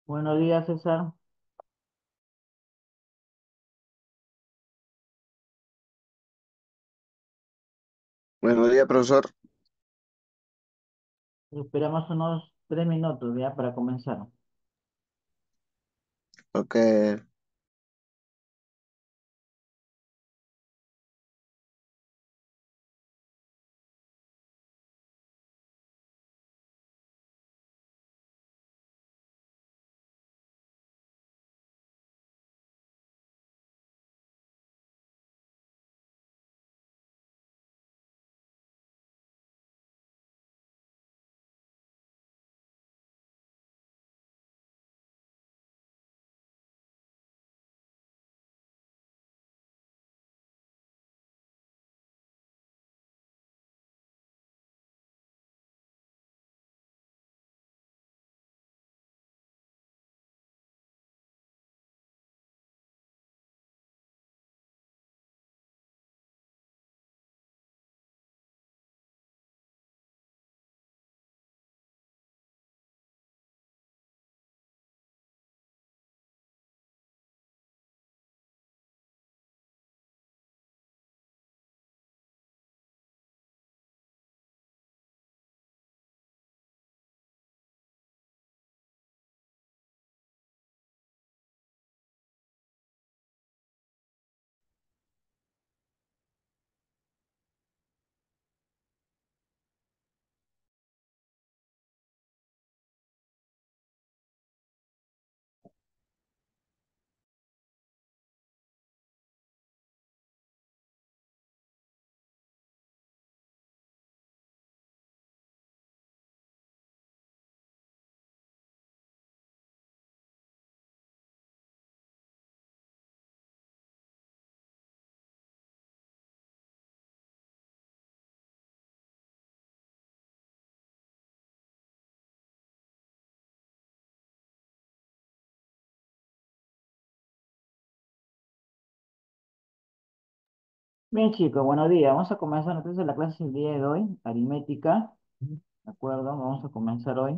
Buenos días, César. Buenos días, profesor. Esperamos unos 3 minutos ya para comenzar. Ok. Bien, chicos, buenos días. Vamos a comenzar entonces la clase del día de hoy, aritmética. ¿De acuerdo? Vamos a comenzar hoy.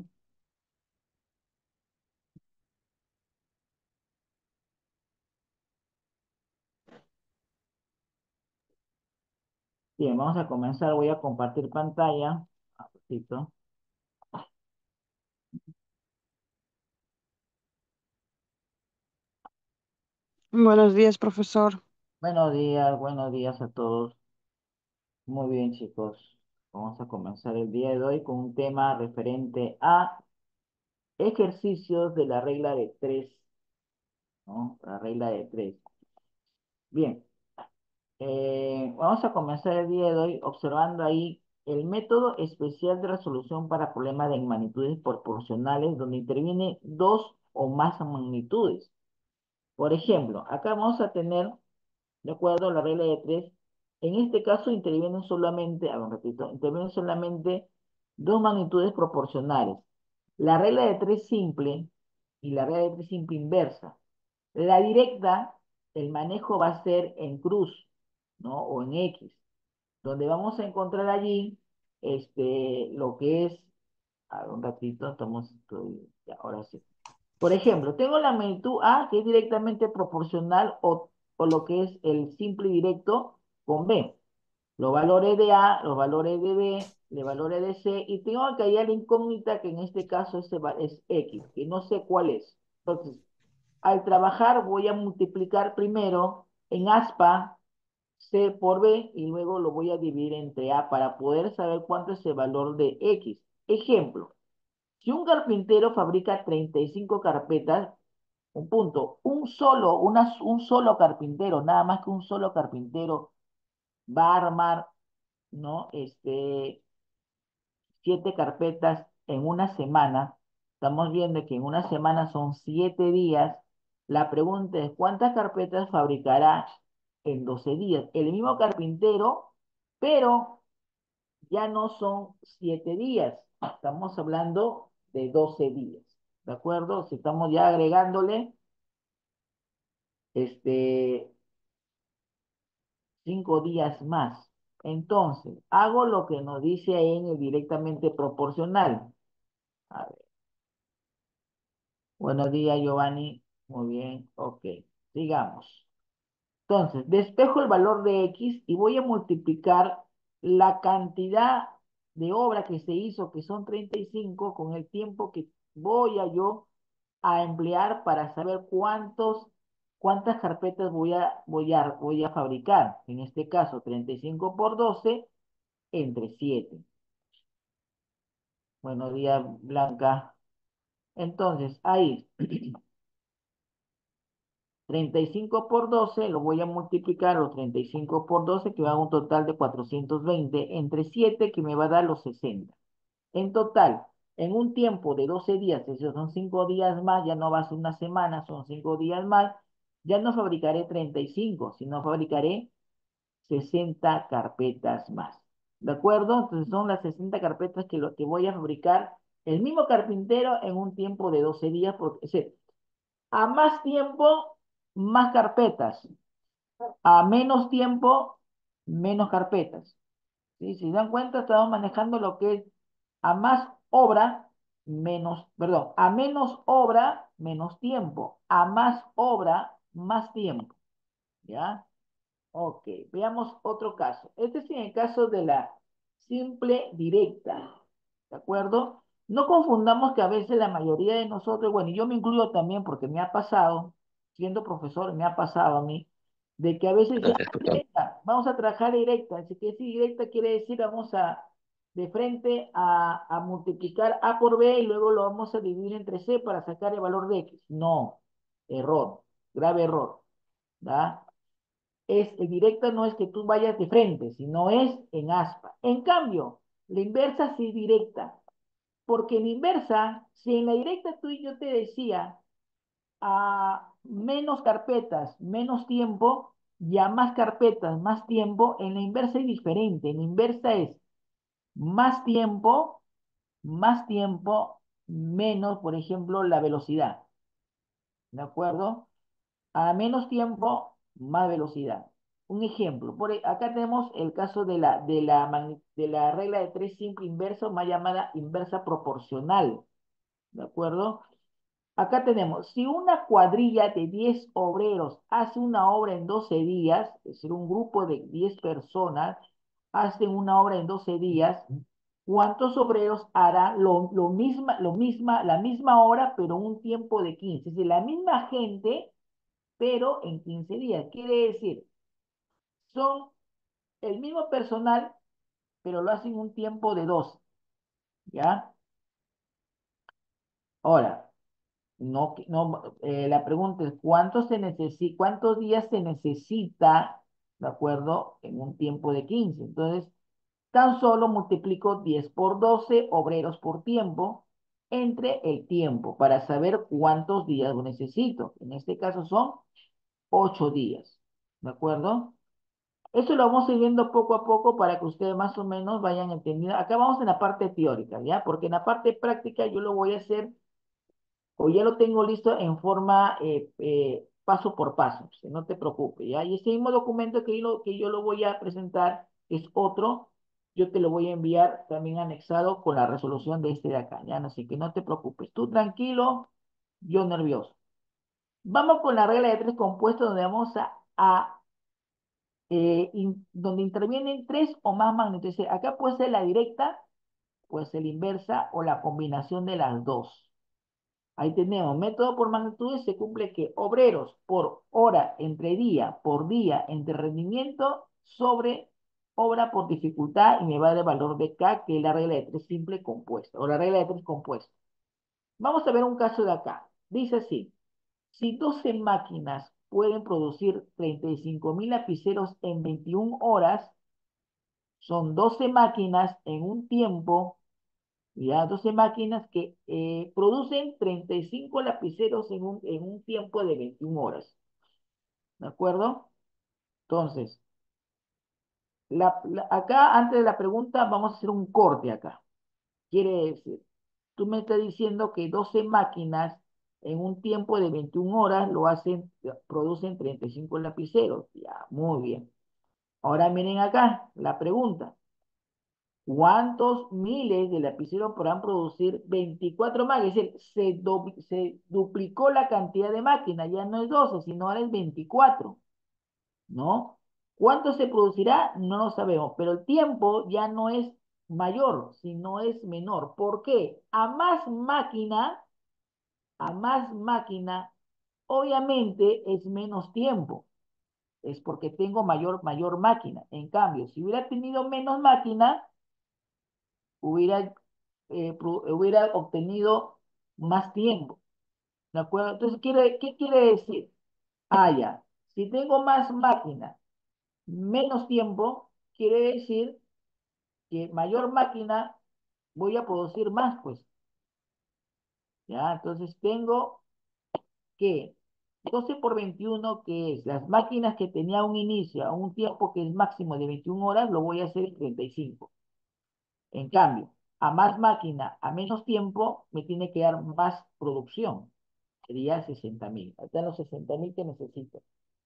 Bien, vamos a comenzar. Voy a compartir pantalla. Un ratito. Buenos días, profesor. Buenos días a todos. Muy bien, chicos. Vamos a comenzar el día de hoy con un tema referente a ejercicios de la regla de tres, ¿no? La regla de tres. Bien. Vamos a comenzar el día de hoy observando ahí el método especial de resolución para problemas de magnitudes proporcionales donde interviene dos o más magnitudes. Por ejemplo, acá vamos a tener, de acuerdo a la regla de tres, en este caso intervienen solamente, a ver, repito, intervienen solamente dos magnitudes proporcionales. La regla de tres simple y la regla de tres simple inversa. La directa, el manejo va a ser en cruz, ¿no? O en X, donde vamos a encontrar allí lo que es, a ver, un ratito, ya, ahora sí. Por ejemplo, tengo la magnitud A que es directamente proporcional o lo que es el simple y directo con B. Los valores de A, los valores de B, los valores de C, y tengo que hallar la incógnita que en este caso es X, que no sé cuál es. Entonces, al trabajar voy a multiplicar primero en aspa C por B y luego lo voy a dividir entre A para poder saber cuánto es el valor de X. Ejemplo, si un carpintero fabrica 35 carpetas, un punto, un solo carpintero, nada más que un solo carpintero va a armar, ¿no? 7 carpetas en una semana. Estamos viendo que en una semana son 7 días. La pregunta es, ¿cuántas carpetas fabricará en 12 días? El mismo carpintero, pero ya no son 7 días. Estamos hablando de 12 días. ¿De acuerdo? Si estamos ya agregándole este, 5 días más. Entonces, hago lo que nos dice ahí en el directamente proporcional. A ver, Buenos días, Giovanni. Muy bien, ok. Sigamos. Entonces, despejo el valor de X y voy a multiplicar la cantidad de obra que se hizo, que son 35, con el tiempo que voy a yo a emplear para saber cuántas carpetas voy a fabricar. En este caso, 35 por 12 entre 7. Buenos días, Blanca. Entonces, ahí, 35 por 12 lo voy a multiplicar, los 35 por 12 que va a un total de 420 entre 7 que me va a dar los 60. En total, en un tiempo de 12 días, esos son 5 días más, ya no va a ser una semana, son 5 días más, ya no fabricaré 35, sino fabricaré 60 carpetas más. ¿De acuerdo? Entonces son las 60 carpetas lo que voy a fabricar el mismo carpintero en un tiempo de 12 días, porque, es decir, a más tiempo, más carpetas. A menos tiempo, menos carpetas. ¿Sí? Si se dan cuenta, estamos manejando lo que es a más obra, perdón, a menos obra, menos tiempo. A más obra, más tiempo. ¿Ya? Ok, veamos otro caso. Este es en el caso de la simple directa, ¿de acuerdo? No confundamos que a veces la mayoría de nosotros, bueno, y yo me incluyo también porque me ha pasado, siendo profesor, me ha pasado a mí, de que a veces dice, Gracias, tutor. directa, vamos a trabajar directa. Así que si directa quiere decir vamos a de frente a multiplicar A por B y luego lo vamos a dividir entre C para sacar el valor de X. No, error, grave error, ¿verdad? Directa no es que tú vayas de frente, sino es en aspa. En cambio, la inversa sí es directa, porque en la inversa, si en la directa tú y yo te decía a menos carpetas, menos tiempo, y a más carpetas, más tiempo, en la inversa es diferente. En la inversa es más tiempo, menos, por ejemplo, la velocidad. ¿De acuerdo? A menos tiempo, más velocidad. Un ejemplo, acá tenemos el caso de la regla de tres simple inverso, más llamada inversa proporcional, ¿de acuerdo? Acá tenemos, si una cuadrilla de 10 obreros hace una obra en 12 días, es decir, un grupo de 10 personas hacen una obra en 12 días, ¿cuántos obreros harán la misma obra, pero un tiempo de 15? Es decir, la misma gente pero en 15 días. Quiere decir, son el mismo personal, pero lo hacen un tiempo de 12, ¿ya? Ahora, la pregunta es, ¿cuántos días se necesita, de acuerdo, en un tiempo de 15? Entonces, tan solo multiplico 10 por 12 obreros por tiempo entre el tiempo para saber cuántos días necesito. En este caso son 8 días, ¿de acuerdo? Eso lo vamos a ir viendo poco a poco para que ustedes más o menos vayan entendiendo. Acá vamos en la parte teórica, ¿ya? Porque en la parte práctica yo lo voy a hacer, o ya lo tengo listo en forma paso por paso, o sea, no te preocupes, ¿ya? Y ese mismo documento que yo lo voy a presentar es otro, yo te lo voy a enviar también anexado con la resolución de este de acá, ¿ya? Así que no te preocupes, tú tranquilo, yo nervioso. Vamos con la regla de tres compuestos donde vamos donde intervienen tres o más magnitudes. Acá puede ser la directa, puede ser la inversa o la combinación de las dos. Ahí tenemos, método por magnitudes se cumple que obreros por hora entre día, por día entre rendimiento sobre obra por dificultad y me va a dar el valor de K, que es la regla de tres simple compuesta, o la regla de tres compuesta. Vamos a ver un caso de acá. Dice así, si 12 máquinas pueden producir 35.000 lapiceros en 21 horas, son 12 máquinas en un tiempo, ya 12 máquinas que producen 35 lapiceros en un tiempo de 21 horas. ¿De acuerdo? Entonces, acá antes de la pregunta vamos a hacer un corte acá. Quiere decir, tú me estás diciendo que 12 máquinas en un tiempo de 21 horas producen 35 lapiceros. Ya, muy bien. Ahora miren acá la pregunta. ¿Cuántos miles de lapiceros podrán producir 24 máquinas? Es decir, se duplicó la cantidad de máquinas, ya no es 12, sino ahora es 24, ¿no? ¿Cuánto se producirá? No lo sabemos, pero el tiempo ya no es mayor, sino es menor. ¿Por qué? A más máquina, obviamente es menos tiempo. Es porque tengo mayor máquina. En cambio, si hubiera tenido menos máquina, hubiera, hubiera obtenido más tiempo. ¿De acuerdo? Entonces, ¿qué quiere decir? Ah, ya. Si tengo más máquina, menos tiempo, quiere decir que mayor máquina voy a producir más, pues. ¿Ya? Entonces tengo que 12 por 21, que es las máquinas que tenía un inicio a un tiempo que es máximo de 21 horas, lo voy a hacer en 35. En cambio, a más máquina, a menos tiempo, me tiene que dar más producción. Sería 60.000. Ahí están los 60.000 que necesito.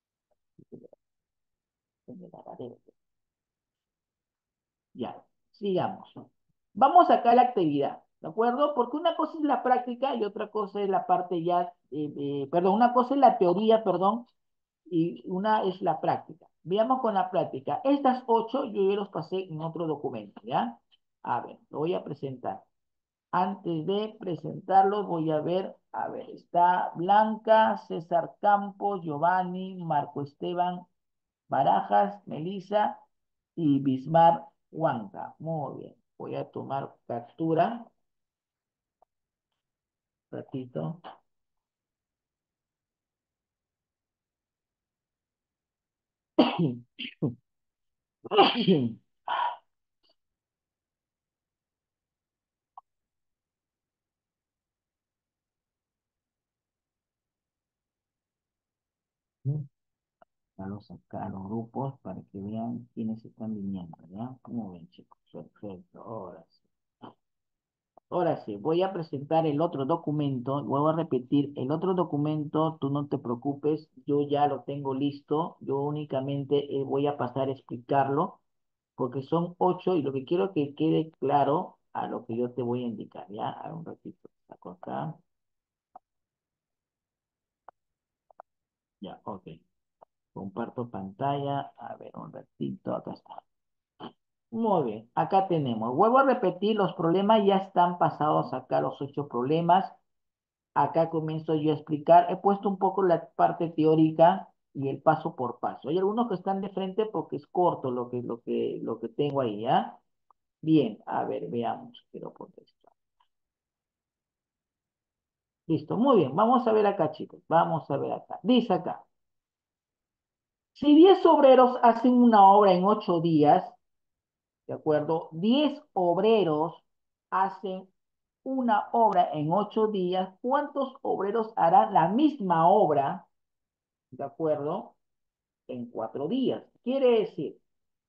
Ya, sigamos. Vamos acá a la actividad, ¿de acuerdo? Porque una cosa es la práctica y otra cosa es la parte ya, perdón, una cosa es la teoría, perdón, y una es la práctica. Veamos con la práctica. Estas 8 yo ya los pasé en otro documento, ¿ya? A ver, lo voy a presentar. Antes de presentarlos, voy a ver, está Blanca, César Campos, Giovanni, Marco Esteban, Barajas, Melissa y Bismar Huanca. Muy bien. Voy a tomar captura. Un ratito. Vamos acá a los grupos para que vean quiénes están viniendo, ¿ya? Muy bien, chicos. Perfecto. Ahora sí. Ahora sí, voy a presentar el otro documento. Vuelvo a repetir, el otro documento, tú no te preocupes, yo ya lo tengo listo. Yo únicamente voy a pasar a explicarlo, porque son 8 y lo que quiero que quede claro a lo que yo te voy a indicar, ¿ya? A un ratito. Saco acá. Ya, ok. Comparto pantalla. A ver, un ratito. Acá está. Muy bien, acá tenemos. Vuelvo a repetir, los problemas ya están pasados acá, los 8 problemas. Acá comienzo yo a explicar. He puesto un poco la parte teórica y el paso por paso. Hay algunos que están de frente porque es corto lo que tengo ahí, ¿ya? Bien, a ver, veamos. Quiero poner esto. Listo, muy bien. Vamos a ver acá, chicos. Vamos a ver acá. Dice acá. Si 10 obreros hacen una obra en 8 días, ¿de acuerdo? 10 obreros hacen una obra en 8 días. ¿Cuántos obreros harán la misma obra, ¿de acuerdo? En 4 días. Quiere decir,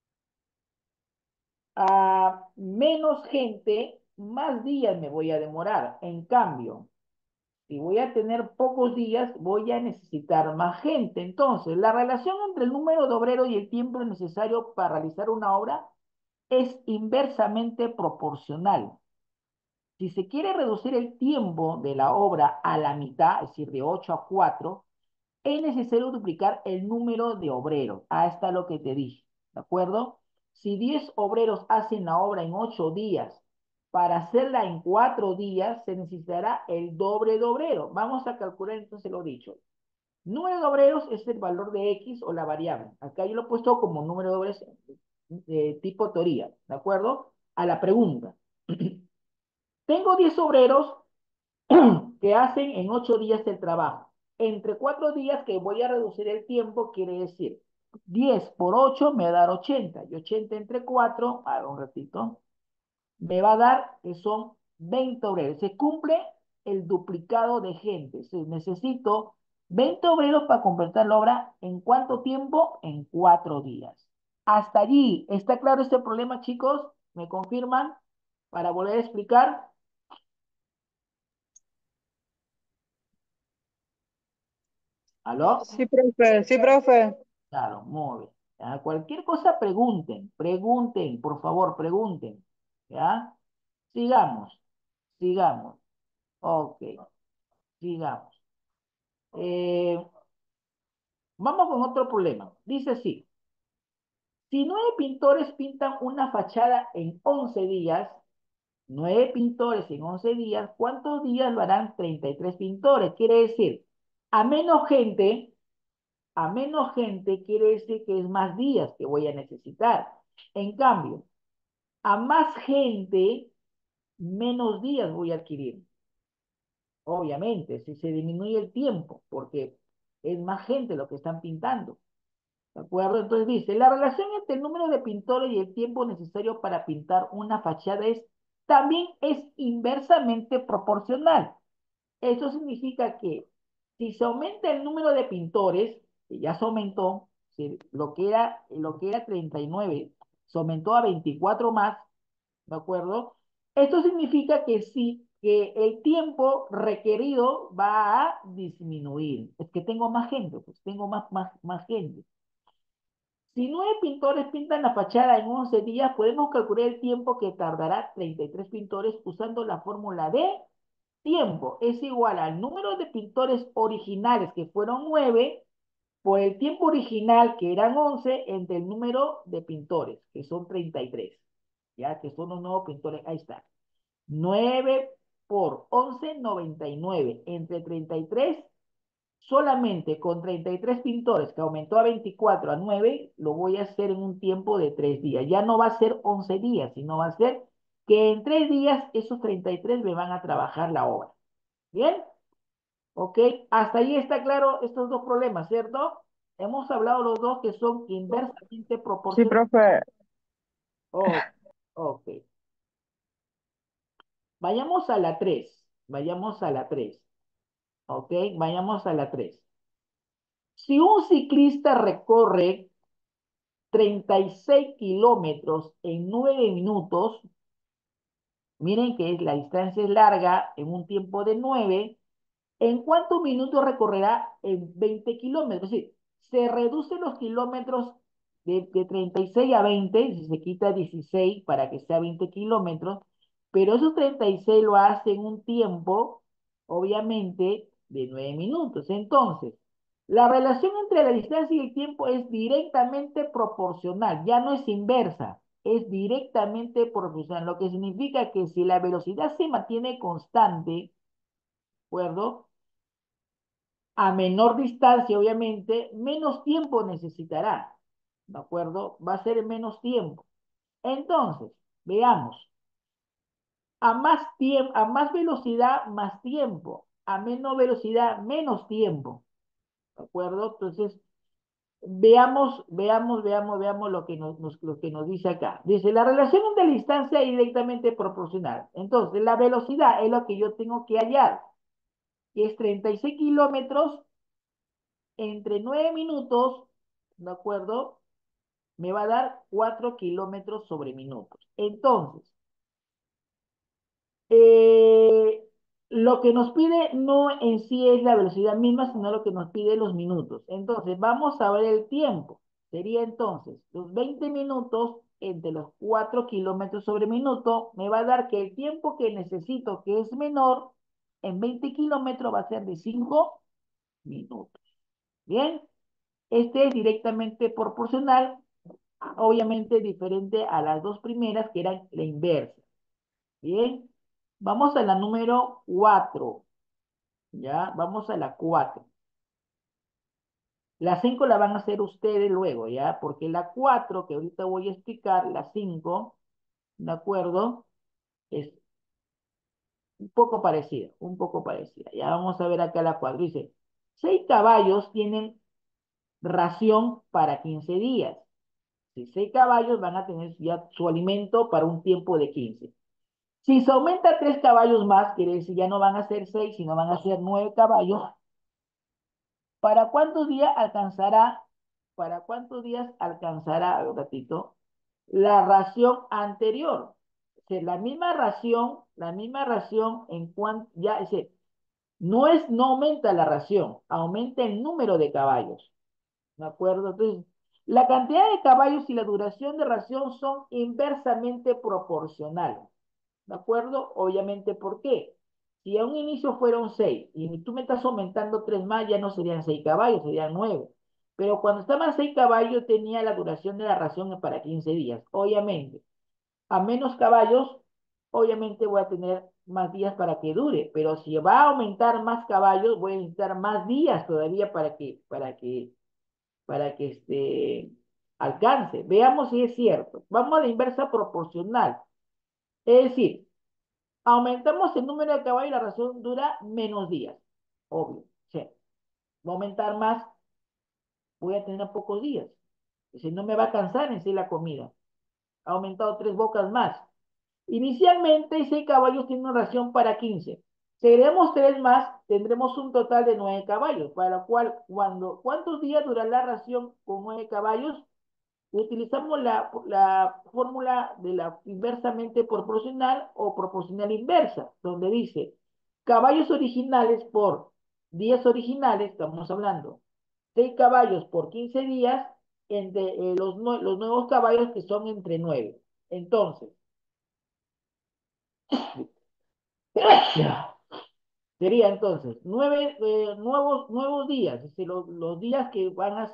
a menos gente, más días me voy a demorar. En cambio, si voy a tener pocos días, voy a necesitar más gente. Entonces, la relación entre el número de obreros y el tiempo necesario para realizar una obra es inversamente proporcional. Si se quiere reducir el tiempo de la obra a la mitad, es decir, de 8 a 4, es necesario duplicar el número de obreros. Ah, está lo que te dije, ¿de acuerdo? Si 10 obreros hacen la obra en 8 días, para hacerla en 4 días se necesitará el doble de obreros. Vamos a calcular entonces lo dicho. Número de obreros es el valor de X o la variable. Acá yo lo he puesto como número de obreros tipo teoría, ¿de acuerdo? A la pregunta. Tengo 10 obreros que hacen en 8 días el trabajo. Entre 4 días que voy a reducir el tiempo, quiere decir 10 por 8 me va a dar 80. Y 80 entre 4, a ver un ratito, me va a dar que son 20 obreros. Se cumple el duplicado de gente. Necesito 20 obreros para completar la obra. ¿En cuánto tiempo? En 4 días. Hasta allí, ¿está claro este problema, chicos? ¿Me confirman? Para volver a explicar. ¿Aló? Sí, profe, sí, profe. Claro, muy bien. Cualquier cosa pregunten, por favor, pregunten. ¿Ya? Sigamos, sigamos. Ok, sigamos. Eh, Vamos con otro problema. Dice así, si 9 pintores pintan una fachada en 11 días, 9 pintores en 11 días, ¿cuántos días lo harán 33 pintores? Quiere decir, a menos gente, a menos gente quiere decir que es más días que voy a necesitar. En cambio, a más gente, menos días voy a adquirir. Obviamente, si se disminuye el tiempo, porque es más gente lo que están pintando. ¿De acuerdo? Entonces dice, la relación entre el número de pintores y el tiempo necesario para pintar una fachada también es inversamente proporcional. Eso significa que si se aumenta el número de pintores, que ya se aumentó, si lo que era 39, se aumentó a 24 más, ¿de acuerdo? Esto significa que sí, que el tiempo requerido va a disminuir. Es que tengo más gente, pues tengo más gente. Si 9 pintores pintan la fachada en 11 días, podemos calcular el tiempo que tardará 33 pintores usando la fórmula de tiempo. Es igual al número de pintores originales, que fueron 9, por el tiempo original, que eran 11, entre el número de pintores, que son 33. Ya que son los nuevos pintores. Ahí está. 9 por 11, 99. Entre 33, solamente con 33 pintores, que aumentó a 24 a 9, lo voy a hacer en un tiempo de 3 días. Ya no va a ser 11 días, sino va a ser que en 3 días esos 33 me van a trabajar la obra. ¿Bien? ¿Ok? Hasta ahí está claro estos dos problemas, ¿cierto? Hemos hablado los dos que son inversamente Sí, proporcionales. profe. Oh, ok. Vayamos a la 3. Vayamos a la 3. ¿Ok? Vayamos a la 3. Si un ciclista recorre 36 kilómetros en 9 minutos, miren que la distancia es larga en un tiempo de 9. ¿En cuántos minutos recorrerá en 20 kilómetros? Es decir, se reducen los kilómetros de 36 a 20, si se quita 16 para que sea 20 kilómetros, pero esos 36 lo hace en un tiempo, obviamente, de 9 minutos. Entonces, la relación entre la distancia y el tiempo es directamente proporcional, ya no es inversa, es directamente proporcional, lo que significa que si la velocidad se mantiene constante, ¿de acuerdo? A menor distancia, obviamente, menos tiempo necesitará, ¿de acuerdo? Va a ser menos tiempo. Entonces, veamos, a más velocidad, más tiempo, a menos velocidad, menos tiempo, ¿de acuerdo? Entonces, veamos lo que nos dice acá. Dice, la relación entre la distancia es directamente proporcional. Entonces, la velocidad es lo que yo tengo que hallar, que es 36 kilómetros entre 9 minutos, ¿de acuerdo? Me va a dar 4 kilómetros sobre minutos. Entonces, eh, lo que nos pide no en sí es la velocidad misma, sino lo que nos pide los minutos. Entonces, vamos a ver el tiempo. Sería entonces los 20 minutos entre los 4 kilómetros sobre minuto, me va a dar que el tiempo que necesito, que es menor, en 20 kilómetros va a ser de 5 minutos. Bien, este es directamente proporcional, obviamente diferente a las dos primeras, que eran la inversa. Bien, vamos a la número 4. Ya, vamos a la 4. La 5 la van a hacer ustedes luego, ¿ya? Porque la 4 que ahorita voy a explicar, la 5, ¿de acuerdo? Es un poco parecida, un poco parecida. Ya vamos a ver acá la 4. Dice, 6 caballos tienen ración para 15 días. Si 6 caballos van a tener ya su alimento para un tiempo de 15. Si se aumenta 3 caballos más, quiere decir ya no van a ser 6, sino van a ser 9 caballos. ¿Para cuántos días alcanzará? ¿Para cuántos días alcanzará, un ratito, la ración anterior? O sea, la misma ración en cuanto, ya, es decir, no aumenta la ración, aumenta el número de caballos. ¿De acuerdo? Entonces, La cantidad de caballos y la duración de ración son inversamente proporcionales. ¿De acuerdo? Obviamente, ¿por qué? Si a un inicio fueron 6 y tú me estás aumentando 3 más, ya no serían 6 caballos, serían 9. Pero cuando estaban 6 caballos, tenía la duración de la ración para 15 días. Obviamente, a menos caballos, obviamente voy a tener más días para que dure. Pero si va a aumentar más caballos, voy a necesitar más días todavía para que alcance. Veamos si es cierto. Vamos a la inversa proporcional. Es decir, aumentamos el número de caballos y la ración dura menos días. Obvio. Sí. Va a aumentar más, voy a tener pocos días. Si no me va a cansar en sí la comida. Ha aumentado 3 bocas más. Inicialmente, 6 caballos tienen una ración para 15. Si agregamos 3 más, tendremos un total de 9 caballos, para lo cual, ¿cuántos días dura la ración con 9 caballos? Utilizamos la fórmula de la inversamente proporcional o proporcional inversa, donde dice caballos originales por días originales, estamos hablando, 6 caballos por 15 días, entre los nuevos caballos que son entre 9. Entonces, sería entonces 9 nuevos días, es decir, los días que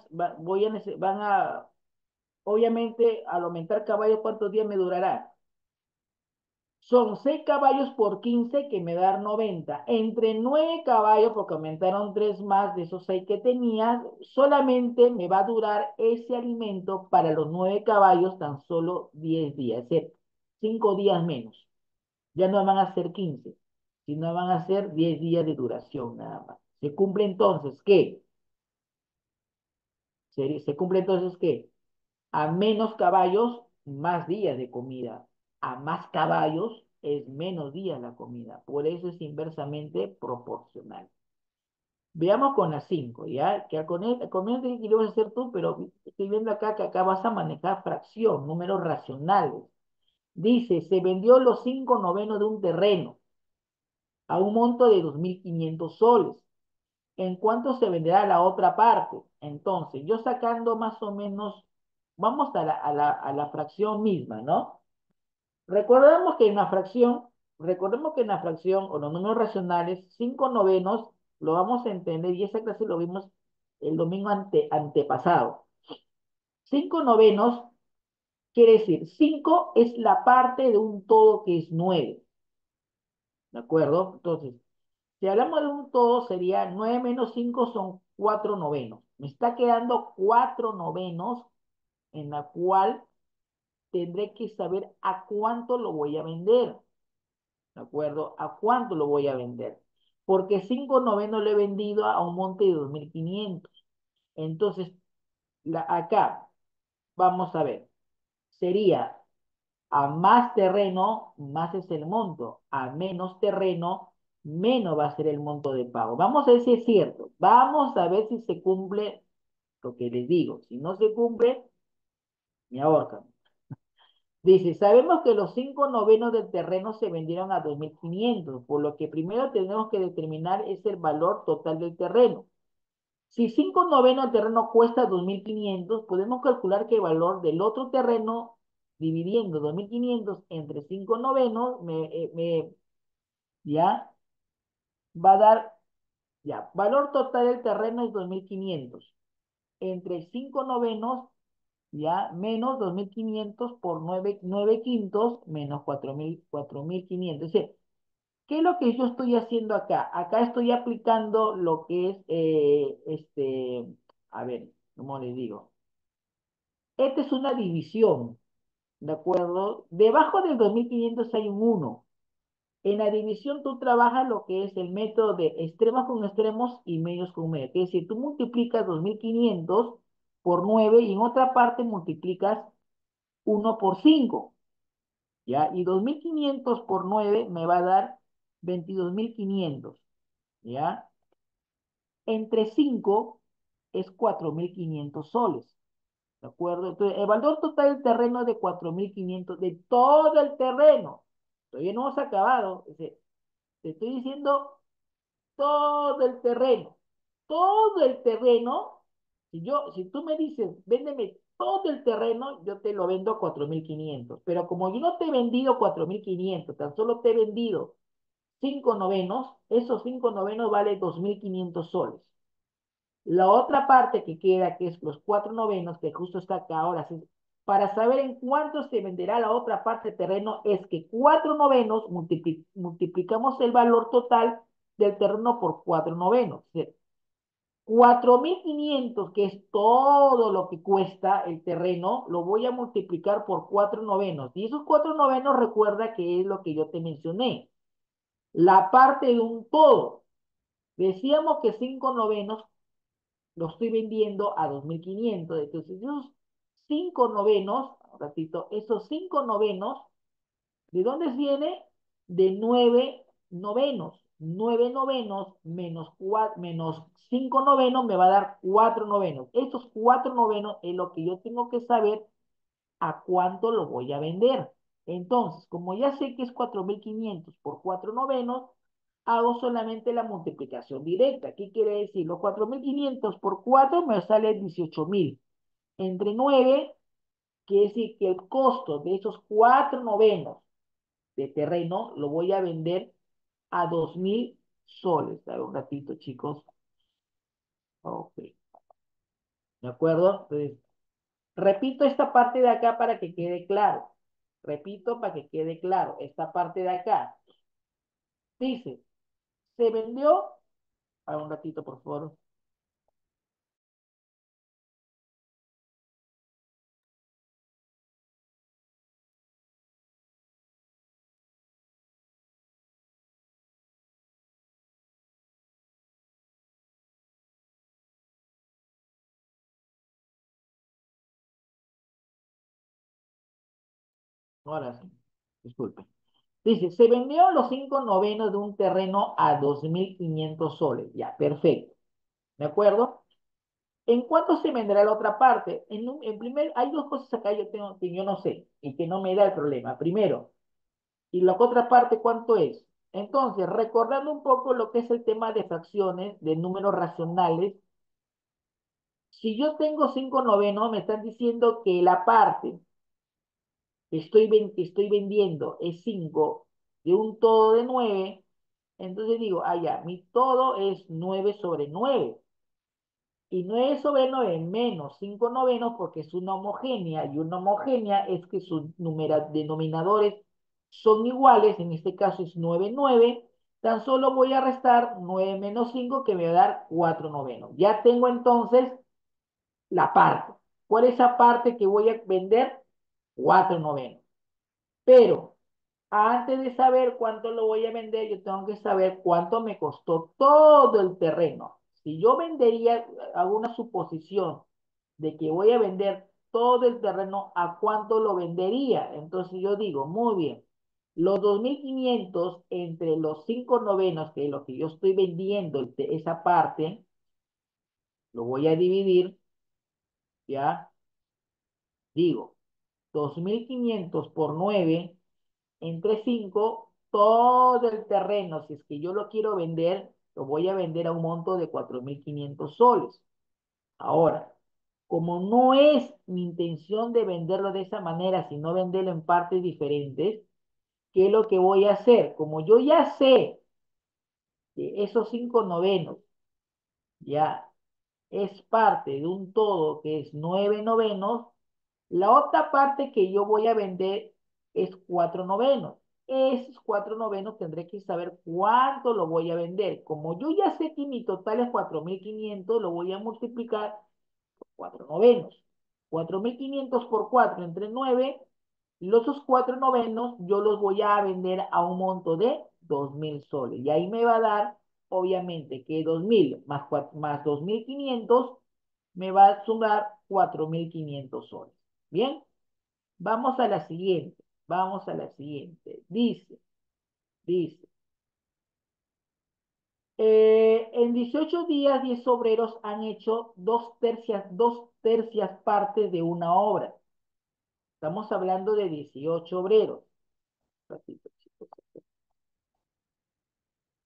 obviamente, al aumentar caballos, ¿cuántos días me durará? Son 6 caballos por 15 que me da 90. Entre 9 caballos, porque aumentaron 3 más de esos 6 que tenía, solamente me va a durar ese alimento para los 9 caballos tan solo 10 días, es decir, 5 días menos. Ya no van a ser 15, sino van a ser 10 días de duración nada más. ¿Se cumple entonces qué? ¿Se cumple entonces qué? A menos caballos, más días de comida. A más caballos es menos días la comida. Por eso es inversamente proporcional. Veamos con las 5, ¿ya? Que con este que lo vas a hacer tú, pero estoy viendo acá que acá vas a manejar fracción, números racionales. Dice, se vendió los 5 novenos de un terreno a un monto de 2.500 soles. ¿En cuánto se venderá la otra parte? Entonces, yo sacando más o menos, vamos a la fracción misma, ¿no? Recordemos que en la fracción o los números racionales, 5 novenos lo vamos a entender y esa clase lo vimos el domingo antepasado. 5 novenos quiere decir, 5 es la parte de un todo que es 9. ¿De acuerdo? Entonces, si hablamos de un todo, sería 9 menos 5 son 4 novenos. Me está quedando 4 novenos en la cual tendré que saber a cuánto lo voy a vender. ¿De acuerdo? ¿A cuánto lo voy a vender? Porque 5 novenos lo he vendido a un monte de 2.500. Entonces, acá, vamos a ver, sería a más terreno, más es el monto. A menos terreno, menos va a ser el monto de pago. Vamos a ver si es cierto. Vamos a ver si se cumple lo que les digo. Si no se cumple, me ahorcan. Dice, sabemos que los 5 novenos del terreno se vendieron a 2.500, por lo que primero tenemos que determinar es el valor total del terreno. Si 5 novenos del terreno cuesta 2.500, podemos calcular que el valor del otro terreno, dividiendo 2.500 entre 5 novenos, ya va a dar, ya, valor total del terreno es 2.500. Entre 5 novenos, ya, menos 2.500 por 9 quintos, menos 4.500. Es decir, ¿qué es lo que yo estoy haciendo acá? Acá estoy aplicando lo que es, a ver, ¿cómo les digo? Esta es una división, ¿de acuerdo? Debajo del 2.500 hay un 1. En la división tú trabajas lo que es el método de extremos con extremos y medios con medios. Es decir, tú multiplicas 2.500 por 9 y en otra parte multiplicas 1 por 5, ¿ya? Y 2.500 por 9 me va a dar 22.500, ¿ya? Entre 5 es 4.500 soles, ¿de acuerdo? Entonces, el valor total del terreno es de 4.500 de todo el terreno. Todavía no hemos acabado. Te estoy diciendo todo el terreno. Todo el terreno. Si tú me dices, véndeme todo el terreno yo te lo vendo a 4.500, pero como yo no te he vendido 4.500, tan solo te he vendido 5 novenos, esos 5 novenos vale 2.500 soles. La otra parte que queda, que es los 4 novenos, que justo está acá ahora, para saber en cuánto se venderá la otra parte de terreno, es que 4 novenos multiplicamos el valor total del terreno por 4 novenos. 4.500, que es todo lo que cuesta el terreno, lo voy a multiplicar por 4 novenos. Y esos 4 novenos, recuerda que es lo que yo te mencioné, la parte de un todo. Decíamos que 5 novenos lo estoy vendiendo a 2.500. Entonces, esos 5 novenos, un ratito, esos 5 novenos, ¿de dónde viene? De 9 novenos. 9 novenos menos 5 novenos me va a dar 4 novenos. Estos 4 novenos es lo que yo tengo que saber a cuánto lo voy a vender. Entonces, como ya sé que es 4.500 por 4 novenos, hago solamente la multiplicación directa. ¿Qué quiere decir? Los 4.500 por 4 me sale 18.000. Entre 9, quiere decir que el costo de esos 4 novenos de terreno lo voy a vender a 2.000 soles. A ver un ratito, chicos. Ok. ¿De acuerdo? Entonces, repito esta parte de acá para que quede claro. Repito para que quede claro. Esta parte de acá. Dice, se vendió. A ver un ratito, por favor. Ahora sí. Disculpe. Dice, se vendió los 5 novenos de un terreno a 2.500 soles. Ya, perfecto. ¿De acuerdo? ¿En cuánto se venderá la otra parte? En primer, hay dos cosas acá que yo no sé y que no me da el problema. Primero, ¿y la otra parte cuánto es? Entonces, recordando un poco lo que es el tema de fracciones, de números racionales, si yo tengo 5 novenos, me están diciendo que la parte que estoy vendiendo es 5 de un todo de 9. Entonces digo, ah, ya, mi todo es 9/9. Y 9/9 menos 5 novenos porque es una homogénea. Y una homogénea es que sus denominadores son iguales. En este caso es 9/9. Tan solo voy a restar 9 menos 5 que me va a dar 4 novenos. Ya tengo entonces la parte. ¿Cuál es esa parte que voy a vender? 4 novenos. Pero antes de saber cuánto lo voy a vender, yo tengo que saber cuánto me costó todo el terreno. Si yo vendería, hago una suposición de que voy a vender todo el terreno, ¿a cuánto lo vendería? Entonces yo digo, muy bien, los 2.500 entre los 5 novenos, que es lo que yo estoy vendiendo, esa parte, lo voy a dividir, ¿ya? Digo, 2.500 por 9 entre 5 todo el terreno, si es que yo lo quiero vender, lo voy a vender a un monto de 4.500 soles. Ahora, como no es mi intención de venderlo de esa manera, sino venderlo en partes diferentes, ¿qué es lo que voy a hacer? Como yo ya sé que esos 5 novenos ya es parte de un todo que es 9 novenos, la otra parte que yo voy a vender es 4 novenos. Esos 4 novenos tendré que saber cuánto lo voy a vender. Como yo ya sé que mi total es 4.500, lo voy a multiplicar por 4 novenos. 4.500 por 4 entre 9. Los otros 4 novenos yo los voy a vender a un monto de 2.000 soles. Y ahí me va a dar, obviamente, que 2.000 más 2.500 me va a sumar 4.500 soles. Bien, vamos a la siguiente. Vamos a la siguiente. Dice, en 18 días 10 obreros han hecho dos tercias partes de una obra. Estamos hablando de 18 obreros. Ratito, chicos.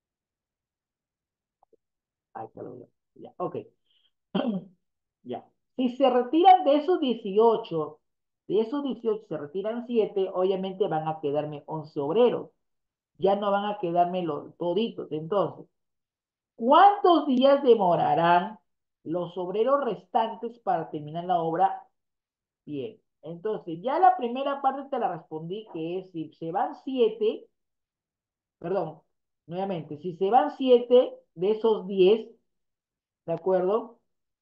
Ahí está ya, ok. Ya. Si se retiran de esos 18 se retiran 7, obviamente van a quedarme 11 obreros. Ya no van a quedarme los toditos. Entonces, ¿cuántos días demorarán los obreros restantes para terminar la obra? Bien. Entonces, ya la primera parte te la respondí, que es si se van 7, perdón, nuevamente, si se van 7 de esos 10, ¿de acuerdo?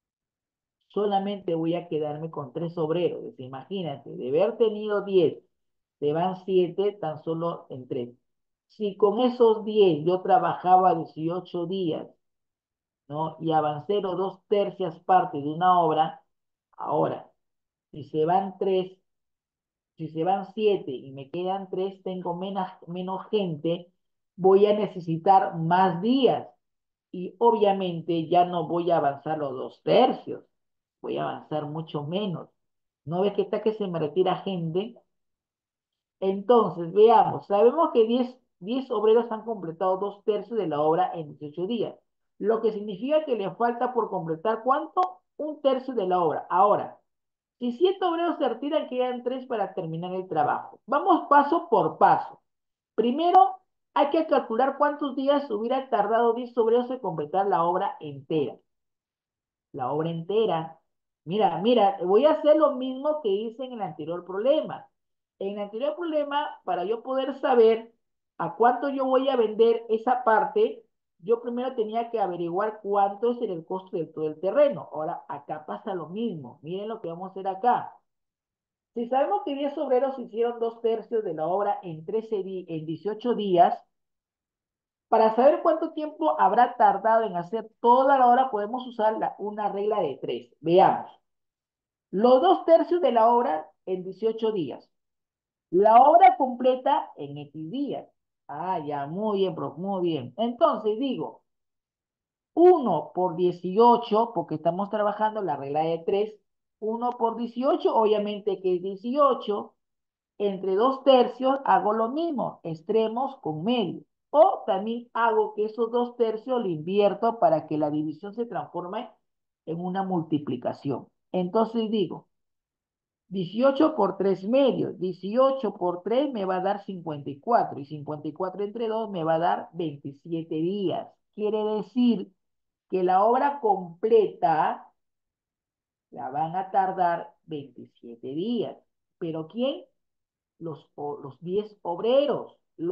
Solamente voy a quedarme con 3 obreros. Imagínate, de haber tenido 10, se van 7 tan solo en 3. Si con esos 10 yo trabajaba 18 días, ¿no? Y avancé los 2/3 partes de una obra, ahora, si se van 3, si se van 7 y me quedan 3, tengo menos gente, voy a necesitar más días. Y obviamente ya no voy a avanzar los 2/3, voy a avanzar mucho menos. ¿No ves que está que se me retira gente? Entonces, veamos, sabemos que 10 obreros han completado 2/3 de la obra en 18 días, lo que significa que le falta por completar ¿cuánto? 1/3 de la obra. Ahora, si 7 obreros se retiran, quedan 3 para terminar el trabajo. Vamos paso por paso. Primero, hay que calcular cuántos días hubiera tardado 10 obreros en completar la obra entera. La obra entera. Mira, mira, voy a hacer lo mismo que hice en el anterior problema. En el anterior problema, para yo poder saber a cuánto yo voy a vender esa parte, yo primero tenía que averiguar cuánto es el costo de todo el terreno. Ahora, acá pasa lo mismo. Miren lo que vamos a hacer acá. Si sabemos que 10 obreros hicieron 2/3 de la obra en 18 días, para saber cuánto tiempo habrá tardado en hacer toda la obra, podemos usar una regla de 3. Veamos. Los 2/3 de la obra en 18 días. La obra completa en X días. Ah, ya, muy bien, prof, muy bien. Entonces digo, 1 por 18, porque estamos trabajando la regla de 3. 1 por 18, obviamente que es 18. Entre 2/3 hago lo mismo, extremos con medio. O también hago que esos 2/3 lo invierto para que la división se transforme en una multiplicación. Entonces digo, 18 por 3 medios. 18 por 3 me va a dar 54. Y 54 entre 2 me va a dar 27 días. Quiere decir que la obra completa la van a tardar 27 días. ¿Pero quién? Los 10 obreros.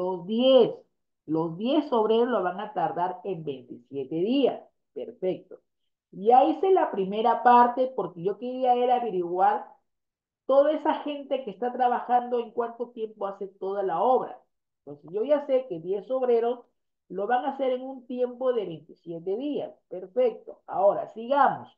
Los 10 obreros lo van a tardar en 27 días. Perfecto. Ya hice la primera parte porque yo quería era averiguar toda esa gente que está trabajando en cuánto tiempo hace toda la obra. Entonces yo ya sé que 10 obreros lo van a hacer en un tiempo de 27 días. Perfecto. Ahora, sigamos.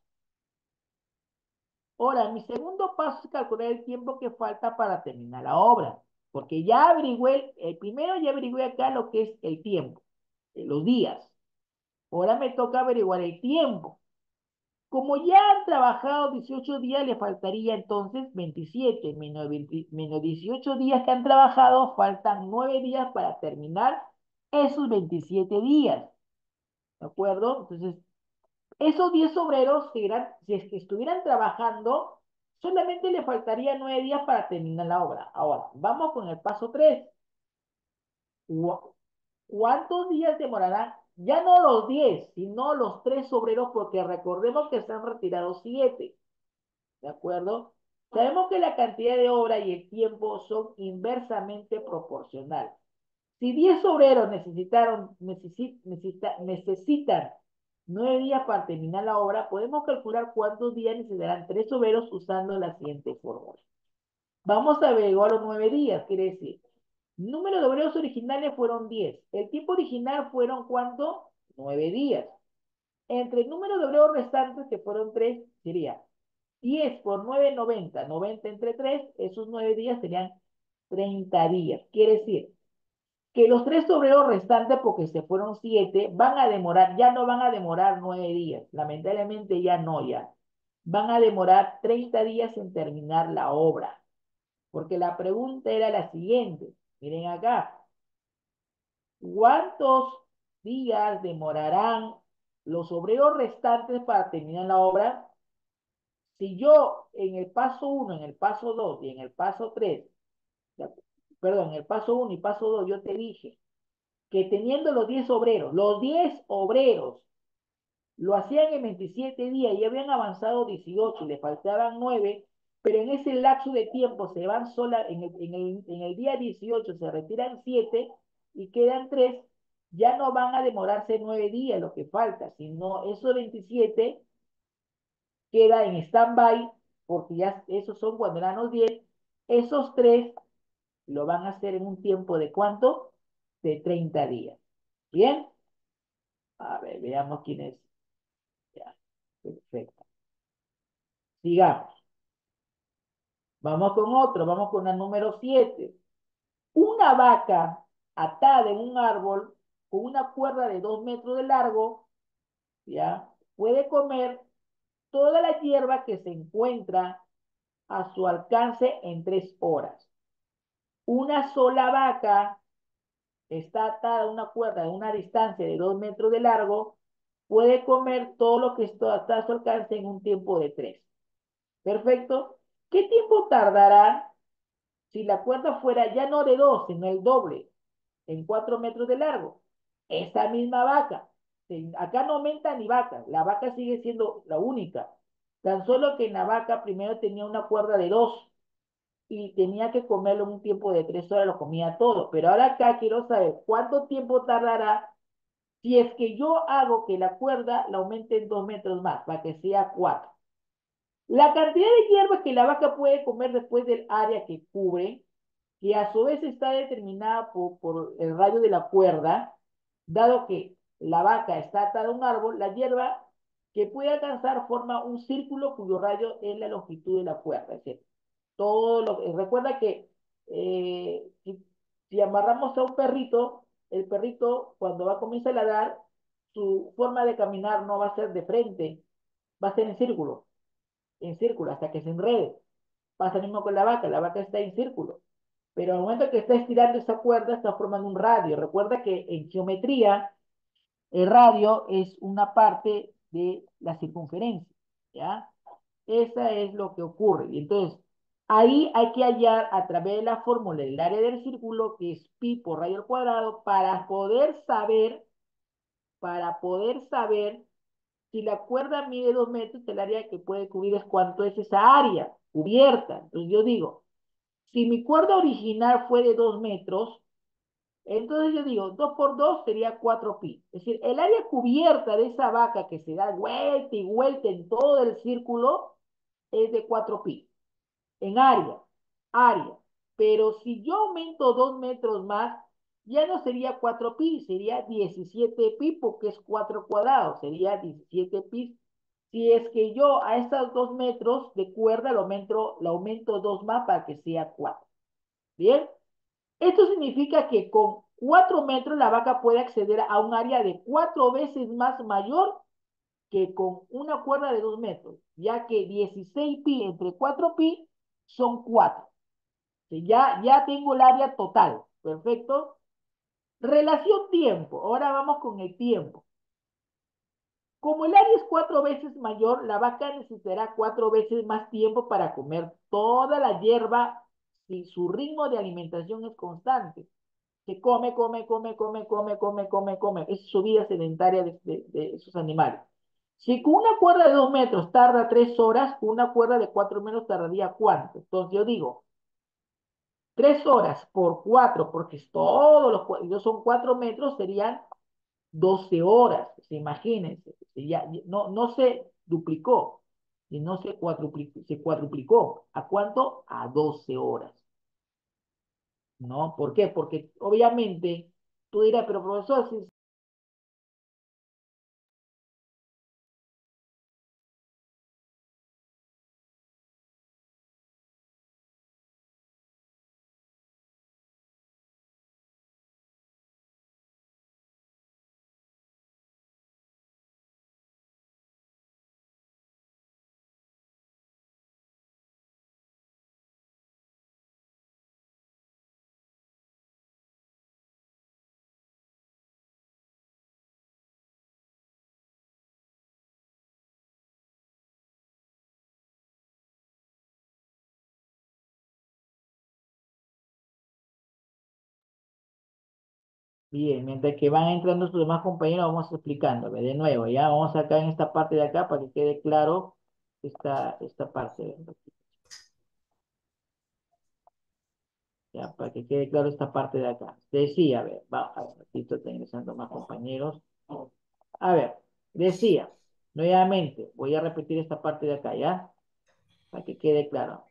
Ahora, mi segundo paso es calcular el tiempo que falta para terminar la obra. Porque ya averigüé, el primero ya averigüé acá lo que es el tiempo, los días. Ahora me toca averiguar el tiempo. Como ya han trabajado 18 días, le faltaría entonces 27 menos 18 días que han trabajado, faltan 9 días para terminar esos 27 días. ¿De acuerdo? Entonces, esos 10 obreros, si es que estuvieran trabajando, solamente le faltaría 9 días para terminar la obra. Ahora, vamos con el paso 3. ¿Cuántos días demorarán? Ya no los 10, sino los 3 obreros, porque recordemos que se han retirado 7. ¿De acuerdo? Sabemos que la cantidad de obra y el tiempo son inversamente proporcionales. Si 10 obreros necesitan 9 días para terminar la obra, podemos calcular cuántos días necesitarán 3 obreros usando la siguiente fórmula. Vamos a averiguar los 9 días, quiere decir, número de obreros originales fueron 10. El tiempo original fueron ¿cuánto? 9 días. Entre el número de obreros restantes, que fueron 3, sería 10 por 9, 90. 90 entre 3, esos 9 días serían 30 días. Quiere decir que los 3 obreros restantes, porque se fueron 7, van a demorar, ya no van a demorar 9 días. Lamentablemente ya no, ya. Van a demorar 30 días en terminar la obra. Porque la pregunta era la siguiente. Miren acá. ¿Cuántos días demorarán los obreros restantes para terminar la obra? Si yo en el paso uno, en el paso 2 y en el paso 3, perdón, en el paso uno y paso 2 yo te dije que teniendo los 10 obreros lo hacían en 27 días y habían avanzado 18, le faltaban 9, pero en ese lapso de tiempo se van sola, en el día 18 se retiran 7 y quedan 3, ya no van a demorarse 9 días lo que falta, sino esos 27 queda en stand-by, porque ya esos son cuando eran los 10, esos 3 lo van a hacer en un tiempo de ¿cuánto? De 30 días. ¿Bien? A ver, veamos quién es. Ya, perfecto. Sigamos. Vamos con otro, vamos con la número 7. Una vaca atada en un árbol con una cuerda de 2 metros de largo, ¿ya? Puede comer toda la hierba que se encuentra a su alcance en 3 horas. Una sola vaca está atada a una cuerda de una distancia de 2 metros de largo, puede comer todo lo que está a su alcance en un tiempo de 3. Perfecto. ¿Qué tiempo tardará si la cuerda fuera ya no de 2, sino el doble, en 4 metros de largo? Esa misma vaca. Acá no aumenta ni vaca, la vaca sigue siendo la única. Tan solo que en la vaca primero tenía una cuerda de 2 y tenía que comerlo en un tiempo de 3 horas, lo comía todo. Pero ahora acá quiero saber cuánto tiempo tardará si es que yo hago que la cuerda la aumente en 2 metros más, para que sea 4. La cantidad de hierba que la vaca puede comer después del área que cubre, que a su vez está determinada por el radio de la cuerda, dado que la vaca está atada a un árbol, la hierba que puede alcanzar forma un círculo cuyo radio es la longitud de la cuerda. Es decir, recuerda que si amarramos a un perrito, el perrito cuando va a comenzar a ladrar, su forma de caminar no va a ser de frente, va a ser en círculo, hasta que se enrede. Pasa lo mismo con la vaca está en círculo. Pero al momento que está estirando esa cuerda, está formando un radio. Recuerda que en geometría, el radio es una parte de la circunferencia, ¿ya? Esa es lo que ocurre. Y entonces, ahí hay que hallar a través de la fórmula el área del círculo, que es pi por radio al cuadrado, para poder saber si la cuerda mide 2 metros, el área que puede cubrir es cuánto es esa área cubierta. Entonces yo digo, si mi cuerda original fue de 2 metros, entonces yo digo, 2 por 2 sería 4 pi. Es decir, el área cubierta de esa vaca que se da vuelta y vuelta en todo el círculo es de 4 pi. En área. Pero si yo aumento 2 metros más, ya no sería 4 pi, sería 17 pi porque es 4 cuadrados, sería 17 pi. Si es que yo a estos 2 metros de cuerda lo aumento 2 más para que sea 4. ¿Bien? Esto significa que con 4 metros la vaca puede acceder a un área de 4 veces más mayor que con una cuerda de 2 metros, ya que 16 pi entre 4 pi son 4. Ya tengo el área total. Perfecto. Relación tiempo. Ahora vamos con el tiempo. Como el área es 4 veces mayor, la vaca necesitará 4 veces más tiempo para comer toda la hierba si su ritmo de alimentación es constante. Que come, come, come, come, come, come, come, come. Es su vida sedentaria de esos animales. Si con una cuerda de 2 metros tarda 3 horas, con una cuerda de 4 metros tardaría ¿cuánto? Entonces yo digo, 3 horas por 4, porque ellos son 4 metros, serían 12 horas. Imagínense, no se duplicó, sino se cuadruplicó. ¿A cuánto? A 12 horas. ¿No? ¿Por qué? Porque obviamente tú dirás, pero profesor, si Bien, mientras que van entrando sus demás compañeros, vamos explicando. A ver, de nuevo, ya vamos acá en esta parte de acá para que quede claro esta parte. Ya, para que quede claro esta parte de acá. Decía, a ver, va, a ver, aquí estoy ingresando más compañeros. A ver, decía, nuevamente, voy a repetir esta parte de acá, ¿ya? Para que quede claro.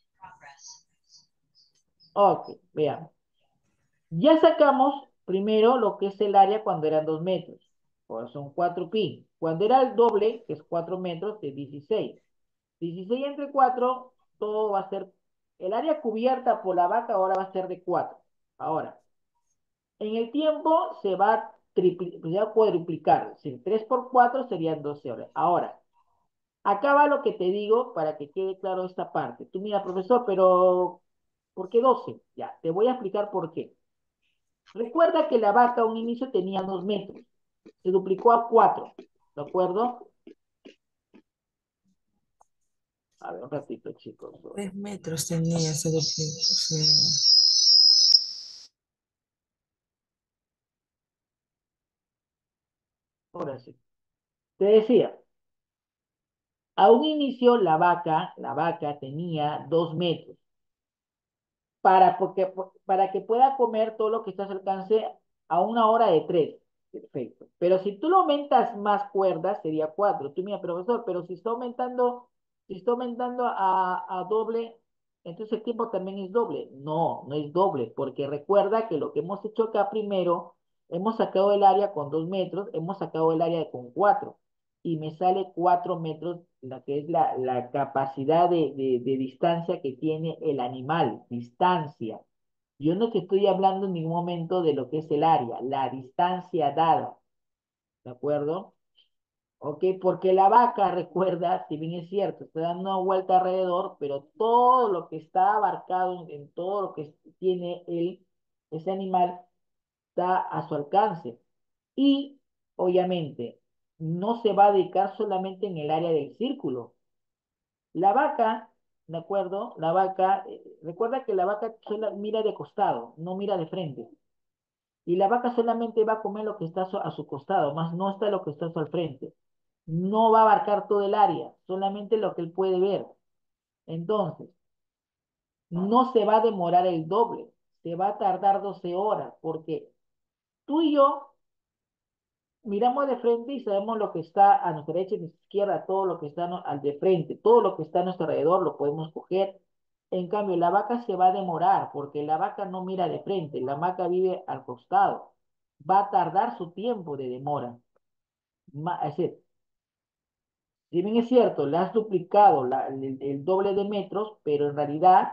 Ok, veamos. Ya sacamos primero lo que es el área cuando eran 2 metros. Pues son 4 pi. Cuando era el doble, que es 4 metros, es 16. 16 entre 4, todo va a ser, el área cubierta por la vaca ahora va a ser de 4. Ahora, en el tiempo se va a cuadruplicar. Es decir, 3 por 4 serían 12 horas. Ahora, acá va lo que te digo para que quede claro esta parte. Tú mira, profesor, pero ¿por qué 12? Ya, te voy a explicar por qué. Recuerda que la vaca a un inicio tenía 2 metros. Se duplicó a 4. ¿De acuerdo? A ver, un ratito, chicos. 3 metros tenía ese duplex. Ahora sí. Te decía, a un inicio la vaca tenía 2 metros. Para que pueda comer todo lo que está a su alcance a una hora de 3. Perfecto. Pero si tú lo aumentas más cuerdas, sería 4. Tú mira, profesor, pero si está aumentando a doble, entonces el tiempo también es doble. No, no es doble, porque recuerda que lo que hemos hecho acá primero, hemos sacado el área con 2 metros, hemos sacado el área con 4 y me sale 4 metros, la que es la capacidad de distancia que tiene el animal, distancia. Yo no te estoy hablando en ningún momento de lo que es el área, la distancia dada, ¿de acuerdo? Ok, porque la vaca, recuerda, si bien es cierto, está dando una vuelta alrededor, pero todo lo que está abarcado en todo lo que tiene ese animal está a su alcance. Y, obviamente, no se va a dedicar solamente en el área del círculo. La vaca, ¿de acuerdo? La vaca, recuerda que la vaca solo mira de costado, no mira de frente. Y la vaca solamente va a comer lo que está a su costado, más no está lo que está a su al frente. No va a abarcar todo el área, solamente lo que él puede ver. Entonces, no se va a demorar el doble, se va a tardar 12 horas, porque tú y yo miramos de frente y sabemos lo que está a nuestra derecha y a nuestra izquierda, todo lo que está al de frente, todo lo que está a nuestro alrededor lo podemos coger. En cambio, la vaca se va a demorar porque la vaca no mira de frente, la vaca vive al costado. Va a tardar su tiempo de demora. Es decir, si bien es cierto, le has duplicado el doble de metros, pero en realidad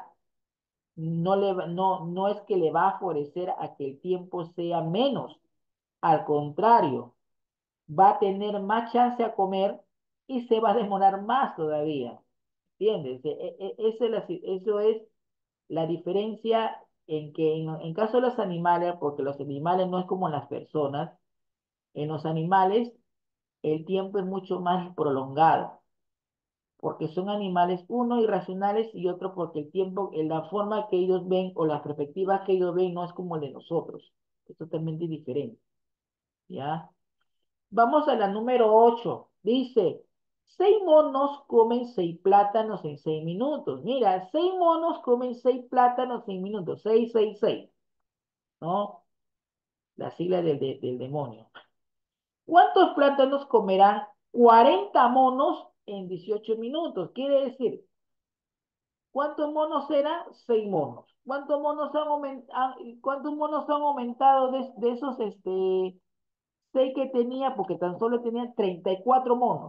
no es que le va a favorecer a que el tiempo sea menos. Al contrario, va a tener más chance a comer y se va a demorar más todavía. ¿Entiendes? Eso es la diferencia en que en caso de los animales, porque los animales no es como las personas, en los animales el tiempo es mucho más prolongado, porque son animales, uno, irracionales y otro porque el tiempo, en la forma que ellos ven o las perspectivas que ellos ven no es como el de nosotros, es totalmente diferente, ¿ya? Vamos a la número 8. Dice, 6 monos comen 6 plátanos en 6 minutos. Mira, 6 monos comen 6 plátanos en minutos. 6, 6, 6. ¿No? La sigla del demonio. ¿Cuántos plátanos comerán 40 monos en 18 minutos? Quiere decir, ¿cuántos monos eran? 6 monos. ¿Cuántos monos han aumentado de esos 6 que tenía? Porque tan solo tenía 34 monos.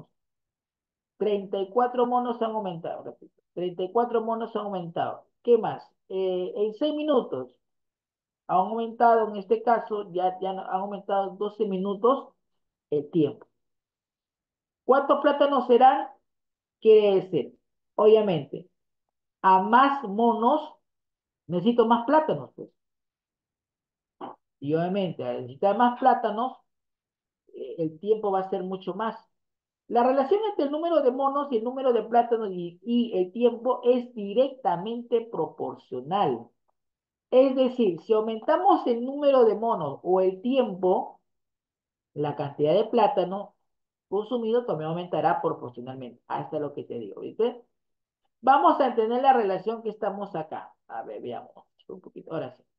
34 monos han aumentado, repito. 34 monos han aumentado. ¿Qué más? En 6 minutos han aumentado, en este caso, ya han aumentado 12 minutos el tiempo. ¿Cuántos plátanos serán? Quiere decir, obviamente, a más monos necesito más plátanos, pues. Y obviamente, al necesitar más plátanos, el tiempo va a ser mucho más. La relación entre el número de monos y el número de plátanos y el tiempo es directamente proporcional. Es decir, si aumentamos el número de monos o el tiempo, la cantidad de plátano consumido también aumentará proporcionalmente. Hasta lo que te digo, ¿viste? Vamos a entender la relación que estamos acá. A ver, veamos un poquito. Ahora sí.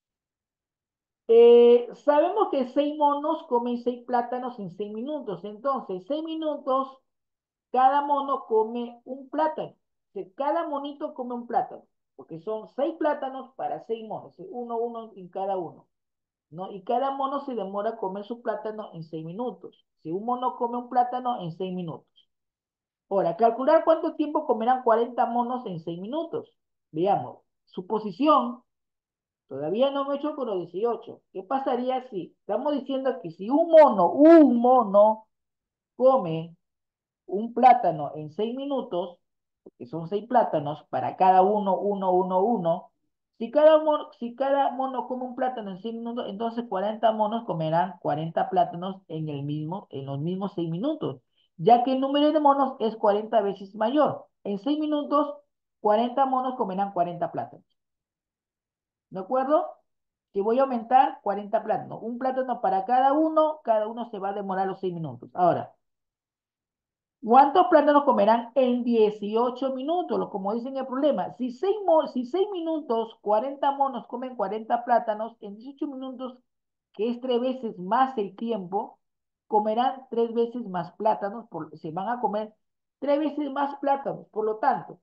Sabemos que 6 monos comen 6 plátanos en 6 minutos. Entonces, 6 minutos, cada mono come un plátano. O sea, cada monito come un plátano. Porque son 6 plátanos para 6 monos. Uno en cada uno. ¿No? Y cada mono se demora a comer su plátano en 6 minutos. Si un mono come un plátano en 6 minutos. Ahora, calcular cuánto tiempo comerán 40 monos en 6 minutos. Veamos. Suposición. Todavía no me he hecho con los 18. ¿Qué pasaría si estamos diciendo que si un mono come un plátano en 6 minutos, que son 6 plátanos para cada uno, si cada mono come un plátano en 6 minutos, entonces 40 monos comerán 40 plátanos en los mismos 6 minutos, ya que el número de monos es 40 veces mayor. En 6 minutos, 40 monos comerán 40 plátanos. ¿De acuerdo? Que voy a aumentar 40 plátanos. Un plátano para cada uno se va a demorar los 6 minutos. Ahora, ¿cuántos plátanos comerán en 18 minutos? Como dicen el problema, si seis minutos, 40 monos comen 40 plátanos, en 18 minutos, que es 3 veces más el tiempo, comerán 3 veces más plátanos, se van a comer 3 veces más plátanos. Por lo tanto,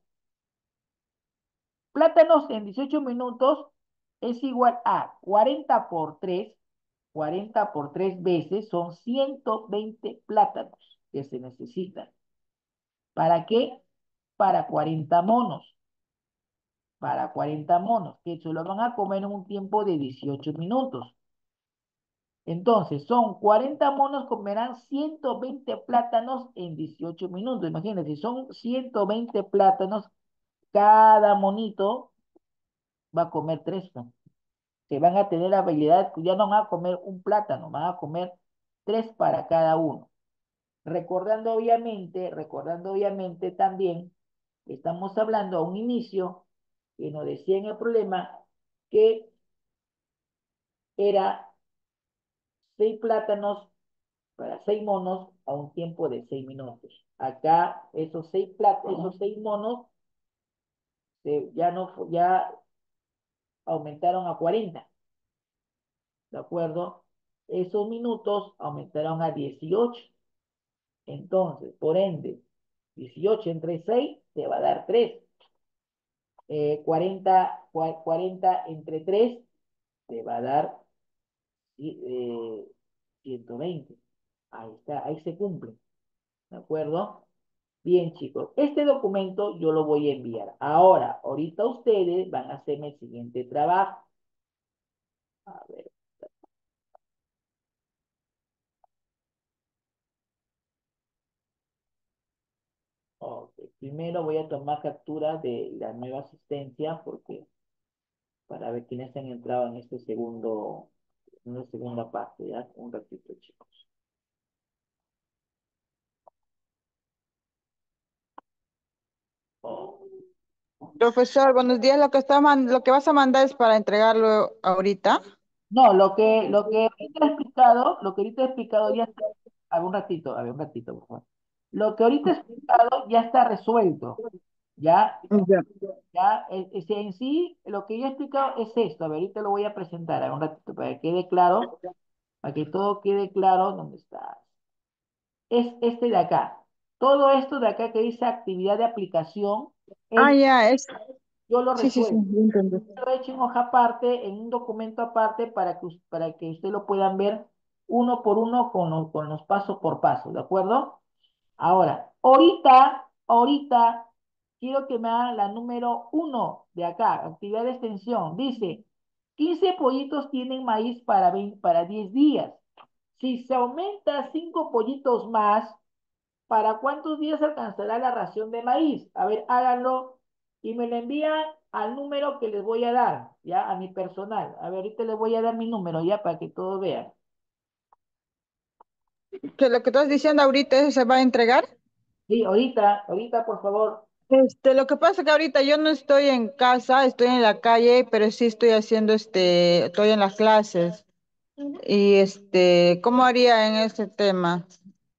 plátanos en 18 minutos es igual a 40 por 3 veces son 120 plátanos que se necesitan. ¿Para qué? Para 40 monos. Para 40 monos, que se lo van a comer en un tiempo de 18 minutos. Entonces, son 40 monos comerán 120 plátanos en 18 minutos. Imagínense, son 120 plátanos, cada monito va a comer 3, ¿no? Que van a tener la habilidad, ya no van a comer un plátano, van a comer 3 para cada uno. Recordando obviamente también, estamos hablando a un inicio que nos decía en el problema que era 6 plátanos para 6 monos a un tiempo de 6 minutos. Acá esos seis monos ya no, ya aumentaron a 40, ¿de acuerdo? Esos minutos aumentaron a 18. Entonces, por ende, 18 entre 6 te va a dar 3. 40 entre 3 te va a dar eh, 120. Ahí está, ahí se cumple. ¿De acuerdo? Bien, chicos, este documento yo lo voy a enviar. Ahorita ustedes van a hacerme el siguiente trabajo. A ver, ok. Primero voy a tomar captura de la nueva asistencia porque para ver quiénes han entrado en la segunda parte, ¿ya? Un ratito, chicos. Oh. Profesor, buenos días. Lo que vas a mandar es para entregarlo ahorita. No, lo que ahorita he explicado ya está. A ver, un ratito, por favor. Lo que ahorita he explicado ya está resuelto. Ya, Ya. ya, en sí, lo que yo he explicado es esto. A ver, ahorita lo voy a presentar, a ver, un ratito, para que quede claro, para que todo quede claro. ¿Dónde está? Es este de acá. Todo esto de acá que dice actividad de aplicación, Ah, es, ya, yo lo sí, resuelvo. ya entendí. Lo he hecho en hoja aparte, en un documento aparte, para que usted lo puedan ver uno por uno con los pasos por paso, ¿de acuerdo? Ahora, ahorita, quiero que me hagan la número 1 de acá, actividad de extensión. Dice, 15 pollitos tienen maíz para 10 días. Si se aumenta 5 pollitos más, ¿para cuántos días alcanzará la ración de maíz? A ver, háganlo y me lo envían al número que les voy a dar, ya, a mi personal. A ver, ahorita les voy a dar mi número, ya, para que todos vean. Que lo que estás diciendo ahorita eso se va a entregar. Sí, ahorita, por favor. Lo que pasa es que ahorita yo no estoy en casa, estoy en la calle, pero sí estoy haciendo estoy en las clases. Y ¿cómo haría en este tema?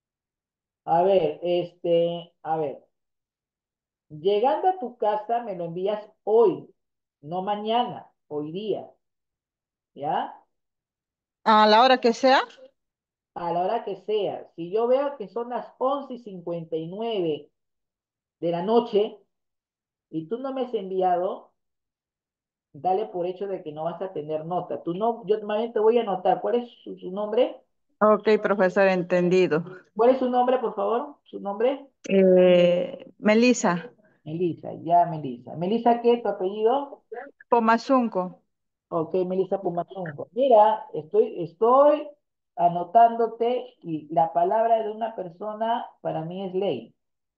A ver, llegando a tu casa me lo envías hoy, no mañana, hoy día, ¿ya? A la hora que sea. A la hora que sea. Si yo veo que son las 11:59 de la noche y tú no me has enviado, dale por hecho de que no vas a tener nota. Tú no, yo más bien te voy a anotar. ¿Cuál es su nombre? Ok, profesor, entendido. ¿Cuál es su nombre, por favor? ¿Su nombre? Melissa, Melissa, ya Melissa. ¿Melissa qué? ¿Tu apellido? Pomazunco. Ok, Melissa Pumazunco. Mira, estoy anotándote y la palabra de una persona para mí es ley.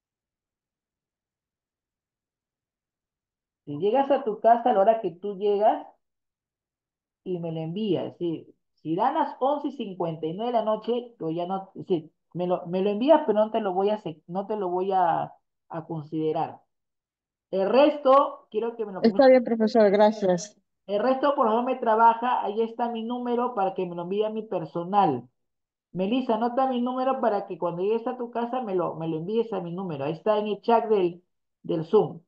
Si llegas a tu casa a la hora que tú llegas y me lo envías, ¿sí? Si dan las 11:59 de la noche, yo ya no, sí, me lo envías, pero no te lo voy no te lo voy a considerar. El resto, quiero que me lo Está bien, profesor, gracias. El resto, por favor, me trabaja. Ahí está mi número para que me lo envíe a mi personal. Melissa, anota mi número para que cuando llegues a tu casa me lo envíes a mi número. Ahí está en el chat del Zoom.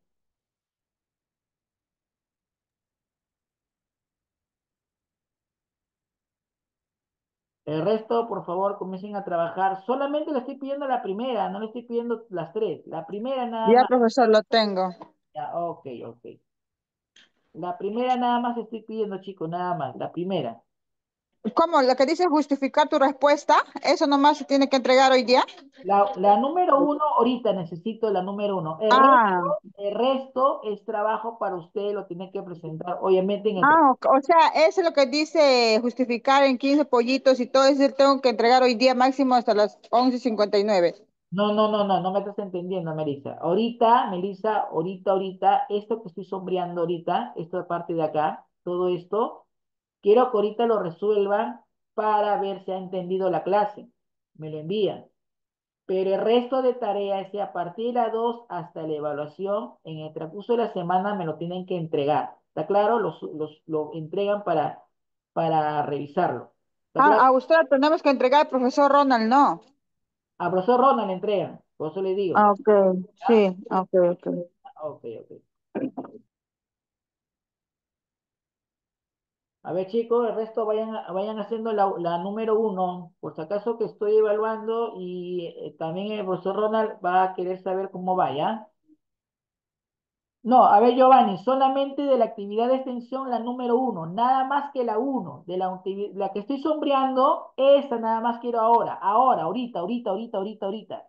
El resto, por favor, comiencen a trabajar. Solamente le estoy pidiendo la primera, no le estoy pidiendo las tres. La primera nada Ya, más. profesor, lo tengo. Ya, ok, ok. La primera nada más estoy pidiendo, chicos, nada más. La primera. ¿Cómo? Lo que dice justificar tu respuesta, eso nomás se tiene que entregar hoy día. La número uno, ahorita necesito la número uno. Ah, El resto es trabajo para usted, lo tiene que presentar, obviamente en el... o sea, eso es lo que dice justificar en 15 pollitos y todo eso tengo que entregar hoy día máximo hasta las 11:59. No, no, no, no, no me estás entendiendo, Melissa. Ahorita, Melissa, ahorita, esto que estoy sombreando ahorita, esta parte de acá, todo esto, quiero que ahorita lo resuelvan para ver si ha entendido la clase. Me lo envían. Pero el resto de tareas, es a partir de las 2 hasta la evaluación, en el transcurso de la semana me lo tienen que entregar. ¿Está claro? Lo entregan para revisarlo. ¿Está claro? A usted tenemos que entregar al profesor Ronald, ¿no? A profesor Ronald le entregan. Por eso le digo. Ah, ok, ¿Ya? sí, ok, ok. Ok, ok. A ver, chicos, el resto vayan haciendo la número uno, por si acaso que estoy evaluando y también el profesor Ronald va a querer saber cómo vaya. No, a ver, Giovanni, solamente de la actividad de extensión, la número uno, nada más que la uno, de la que estoy sombreando, esa nada más quiero ahora, ahorita.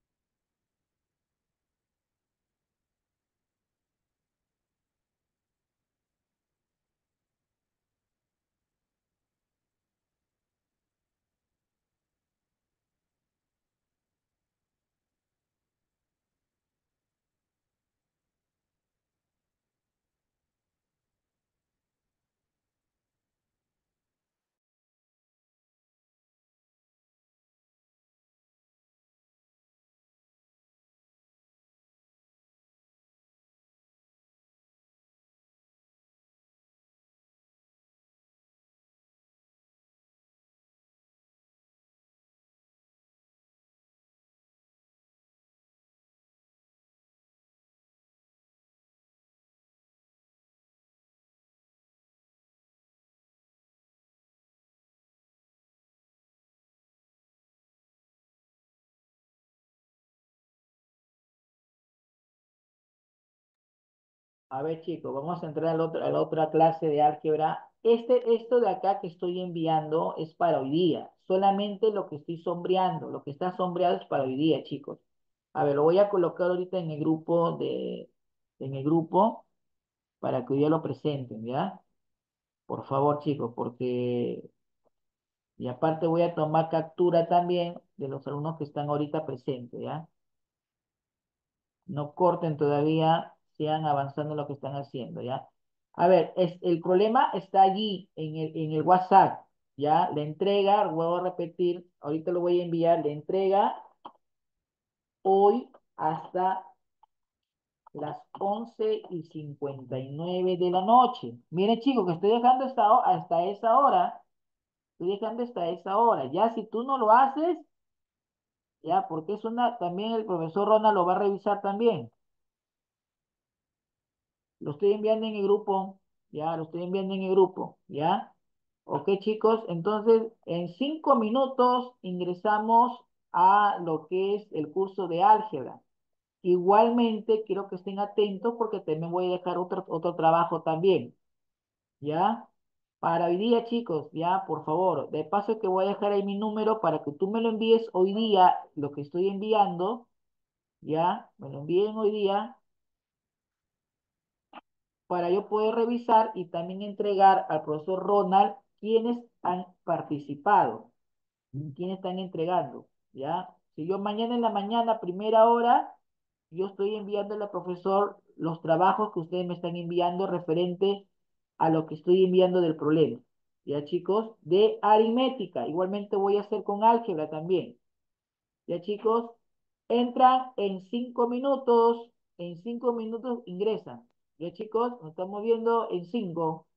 A ver, chicos, vamos a entrar a la otra clase de álgebra. Esto de acá que estoy enviando es para hoy día. Solamente lo que estoy sombreando, lo que está sombreado es para hoy día, chicos. A ver, lo voy a colocar ahorita en el grupo para que hoy día lo presenten, ¿ya? Por favor, chicos, porque, y aparte voy a tomar captura también de los alumnos que están ahorita presentes, ¿ya? No corten todavía, sigan avanzando en lo que están haciendo, ¿ya? A ver, el problema está allí en el WhatsApp, ¿ya? La entrega, vuelvo a repetir, ahorita lo voy a enviar, la entrega hoy hasta las 11:59 de la noche. Miren, chicos, que estoy dejando hasta esa hora. Estoy dejando hasta esa hora. Ya si tú no lo haces, ya, porque también el profesor Ronald lo va a revisar también. Lo estoy enviando en el grupo, ya, lo estoy enviando en el grupo, ya. Ok, chicos, entonces en 5 minutos ingresamos a lo que es el curso de álgebra. Igualmente, quiero que estén atentos porque también voy a dejar otro trabajo también, ¿ya? Para hoy día, chicos, ya, por favor, de paso que voy a dejar ahí mi número para que tú me lo envíes hoy día, lo que estoy enviando, ¿ya? Me lo envíen hoy día para yo poder revisar y también entregar al profesor Ronald quienes han participado, quienes están entregando, ¿ya? Si yo mañana en la mañana, primera hora, yo estoy enviándole al profesor los trabajos que ustedes me están enviando referente a lo que estoy enviando del problema, ¿ya, chicos? De aritmética, igualmente voy a hacer con álgebra también, ¿ya, chicos? Entran en 5 minutos ingresan. Ya chicos, nos estamos viendo en 5.